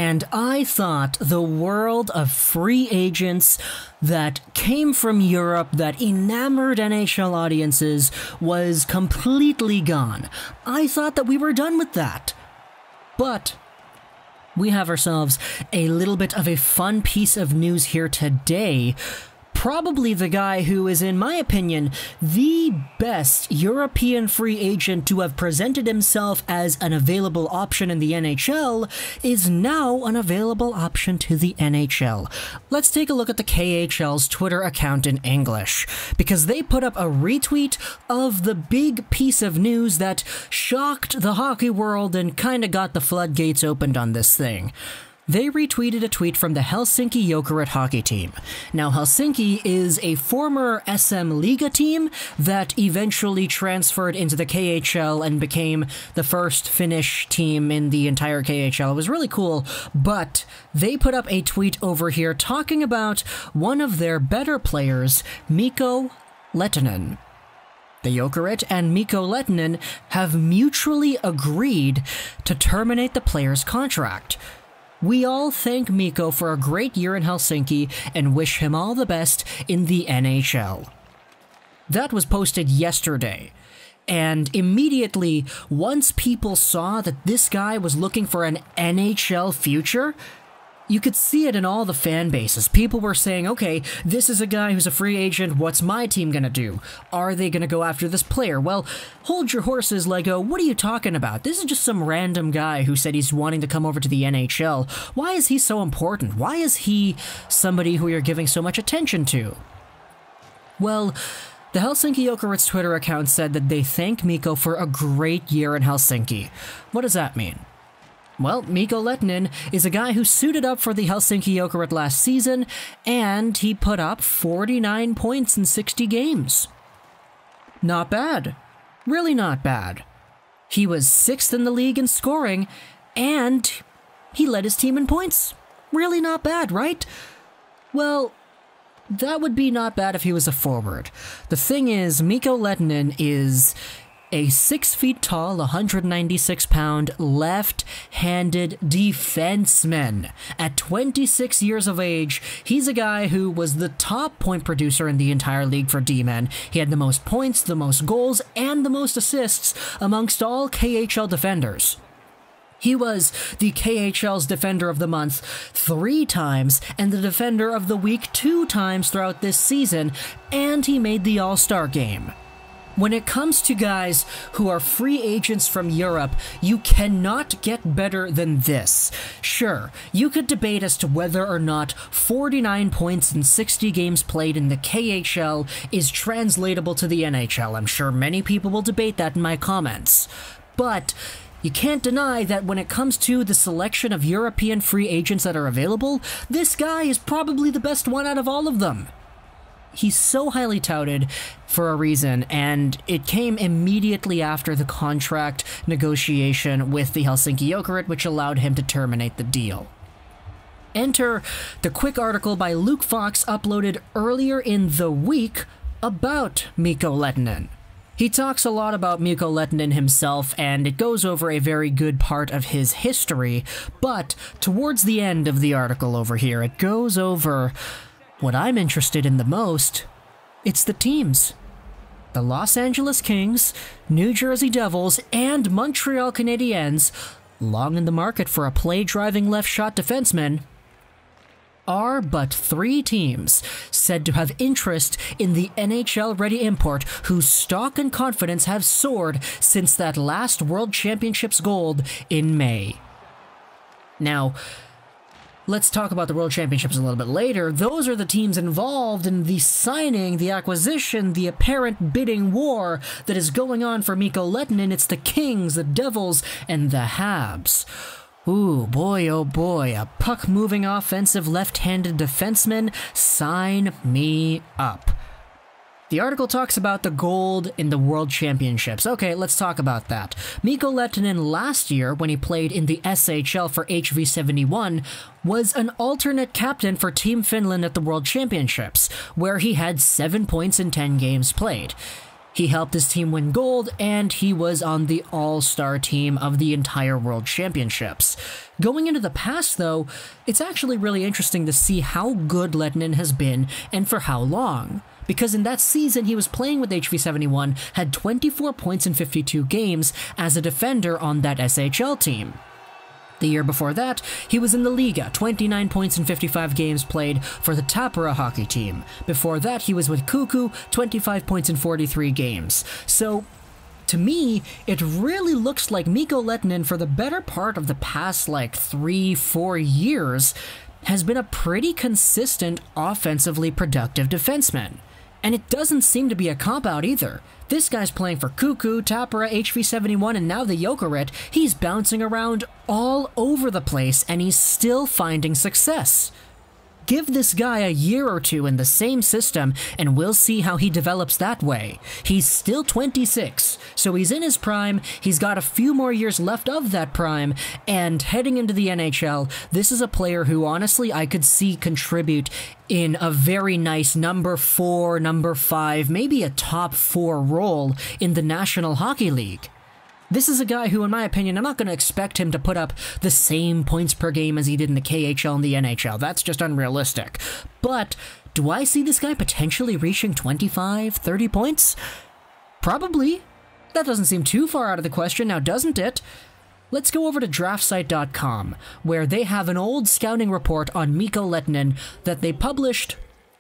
and I thought the world of free agents that came from Europe that enamored NHL audiences was completely gone. I thought that we were done with that. But we have ourselves a little bit of a fun piece of news here today. Probably the guy who is, in my opinion, the best European free agent to have presented himself as an available option in the NHL is now an available option to the NHL. Let's take a look at the KHL's Twitter account in English, because they put up a retweet of the big piece of news that shocked the hockey world and kinda got the floodgates opened on this thing. They retweeted a tweet from the Helsinki Jokerit hockey team. Now, Helsinki is a former SM Liga team that eventually transferred into the KHL and became the first Finnish team in the entire KHL. It was really cool, but they put up a tweet over here talking about one of their better players, Mikko Lehtinen. The Jokerit and Mikko Lehtinen have mutually agreed to terminate the player's contract. We all thank Mikko for a great year in Helsinki and wish him all the best in the NHL. That was posted yesterday, and immediately, once people saw that this guy was looking for an NHL future, you could see it in all the fan bases. People were saying, okay, this is a guy who's a free agent, what's my team gonna do? Are they gonna go after this player? Well, hold your horses, Lego, what are you talking about? This is just some random guy who said he's wanting to come over to the NHL. Why is he so important? Why is he somebody who you're giving so much attention to? Well, the Helsinki Jokerit's Twitter account said that they thank Mikko for a great year in Helsinki. What does that mean? Well, Mikko Lehtinen is a guy who suited up for the Helsinki Jokerit last season, and he put up 49 points in 60 games. Not bad. Really not bad. He was 6th in the league in scoring, and he led his team in points. Really not bad, right? Well, that would be not bad if he was a forward. The thing is, Mikko Lehtinen is a 6 feet tall, 196-pound, left-handed defenseman. At 26 years of age, he's a guy who was the top point producer in the entire league for D-men. He had the most points, the most goals, and the most assists amongst all KHL defenders. He was the KHL's Defender of the Month 3 times and the Defender of the Week 2 times throughout this season, and he made the All-Star game. When it comes to guys who are free agents from Europe, you cannot get better than this. Sure, you could debate as to whether or not 49 points in 60 games played in the KHL is translatable to the NHL. I'm sure many people will debate that in my comments. But you can't deny that when it comes to the selection of European free agents that are available, this guy is probably the best one out of all of them. He's so highly touted for a reason, and it came immediately after the contract negotiation with the Helsinki Jokerit, which allowed him to terminate the deal. Enter the quick article by Luke Fox uploaded earlier in the week about Mikko Lehtinen. He talks a lot about Mikko Lehtinen himself, and it goes over a very good part of his history, but towards the end of the article over here, it goes over what I'm interested in the most. It's the teams. The Los Angeles Kings, New Jersey Devils, and Montreal Canadiens, long in the market for a play-driving left-shot defenseman, are but 3 teams said to have interest in the NHL-ready import whose stock and confidence have soared since that last World Championships gold in May. Now, let's talk about the World Championships a little bit later. Those are the teams involved in the signing, the acquisition, the apparent bidding war that is going on for Mikko Lehtinen. It's the Kings, the Devils, and the Habs. Ooh, boy, oh boy, a puck-moving offensive left-handed defenseman. Sign me up. The article talks about the gold in the World Championships. Okay, let's talk about that. Mikko Lehtinen last year, when he played in the SHL for HV71, was an alternate captain for Team Finland at the World Championships, where he had 7 points in 10 games played. He helped his team win gold, and he was on the all-star team of the entire World Championships. Going into the past, though, it's actually really interesting to see how good Lehtinen has been and for how long. Because in that season, he was playing with HV71, had 24 points in 52 games as a defender on that SHL team. The year before that, he was in the Liga, 29 points in 55 games played for the Tappara hockey team. Before that, he was with KooKoo, 25 points in 43 games. So, to me, it really looks like Mikko Lehtinen, for the better part of the past, 3-4 years, has been a pretty consistent, offensively productive defenseman. And it doesn't seem to be a cop-out either. This guy's playing for KooKoo, Tappara, HV71, and now the Jokerit. He's bouncing around all over the place, and he's still finding success. Give this guy a year or two in the same system, and we'll see how he develops that way. He's still 26, so he's in his prime, he's got a few more years left of that prime, and heading into the NHL, this is a player who honestly I could see contribute in a very nice number 4, number 5, maybe a top 4 role in the National Hockey League. This is a guy who, in my opinion, I'm not going to expect him to put up the same points per game as he did in the KHL and the NHL. That's just unrealistic. But do I see this guy potentially reaching 25, 30 points? Probably. That doesn't seem too far out of the question now, doesn't it? Let's go over to draftsite.com, where they have an old scouting report on Mikko Lehtinen that they published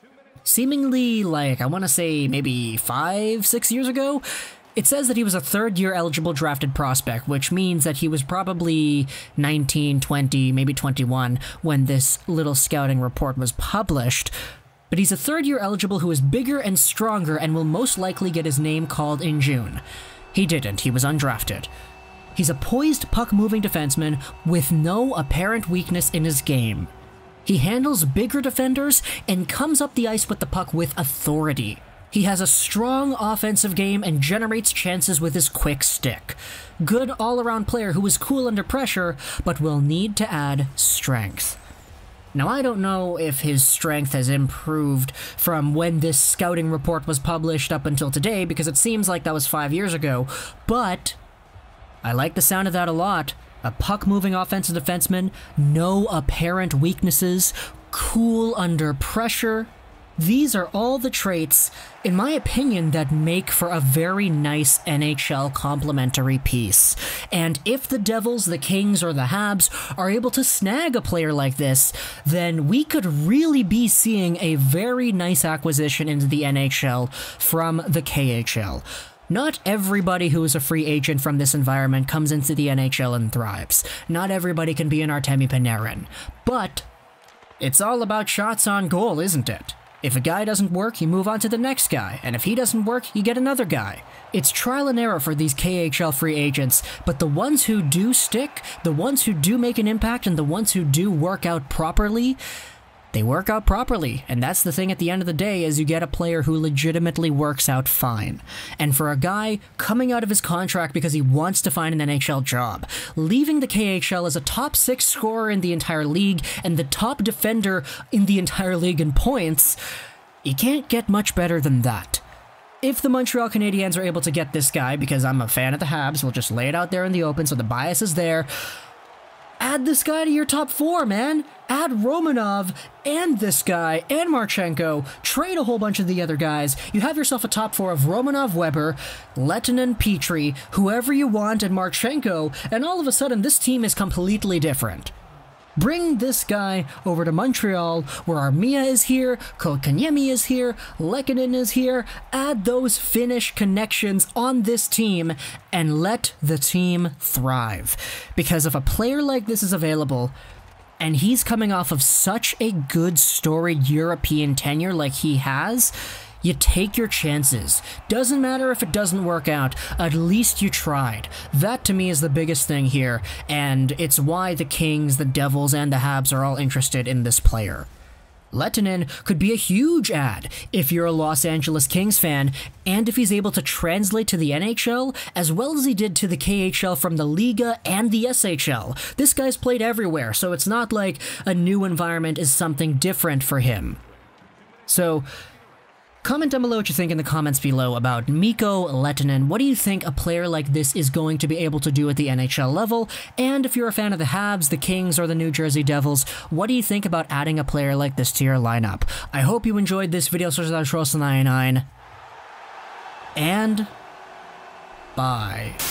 seemingly, I want to say maybe 5-6 years ago. It says that he was a third-year eligible drafted prospect, which means that he was probably 19, 20, maybe 21 when this little scouting report was published. But he's a third-year eligible who is bigger and stronger and will most likely get his name called in June. He didn't. He was undrafted. He's a poised, puck-moving defenseman with no apparent weakness in his game. He handles bigger defenders and comes up the ice with the puck with authority. He has a strong offensive game and generates chances with his quick stick. Good all-around player who is cool under pressure, but will need to add strength. Now, I don't know if his strength has improved from when this scouting report was published up until today, because it seems like that was 5 years ago, but I like the sound of that a lot. A puck-moving offensive defenseman, no apparent weaknesses, cool under pressure. These are all the traits, in my opinion, that make for a very nice NHL complementary piece. And if the Devils, the Kings, or the Habs are able to snag a player like this, then we could really be seeing a very nice acquisition into the NHL from the KHL. Not everybody who is a free agent from this environment comes into the NHL and thrives. Not everybody can be an Artemi Panarin. But it's all about shots on goal, isn't it? If a guy doesn't work, you move on to the next guy, and if he doesn't work, you get another guy. It's trial and error for these KHL free agents, but the ones who do stick, the ones who do make an impact, and the ones who do work out properly, they work out properly, and that's the thing at the end of the day, is you get a player who legitimately works out fine. And for a guy coming out of his contract because he wants to find an NHL job, leaving the KHL as a top 6 scorer in the entire league and the top defender in the entire league in points, you can't get much better than that. If the Montreal Canadiens are able to get this guy, because I'm a fan of the Habs, we'll just lay it out there in the open so the bias is there, add this guy to your top 4, man. Add Romanov and this guy and Marchenko. Trade a whole bunch of the other guys. You have yourself a top 4 of Romanov, Weber, Lehtinen, Petrie, whoever you want, and Marchenko, and all of a sudden this team is completely different. Bring this guy over to Montreal, where Armia is here, Kotkaniemi is here, Lehkonen is here. Add those Finnish connections on this team and let the team thrive. Because if a player like this is available, and he's coming off of such a good storied European tenure like he has, you take your chances. Doesn't matter if it doesn't work out, at least you tried. That to me is the biggest thing here, and it's why the Kings, the Devils, and the Habs are all interested in this player. Lehtinen could be a huge add if you're a Los Angeles Kings fan, and if he's able to translate to the NHL as well as he did to the KHL from the Liga and the SHL. This guy's played everywhere, so it's not like a new environment is something different for him. So Comment down below what you think in the comments below about Mikko Lehtonen. What do you think a player like this is going to be able to do at the NHL level? And if you're a fan of the Habs, the Kings, or the New Jersey Devils, what do you think about adding a player like this to your lineup? I hope you enjoyed this video, and bye.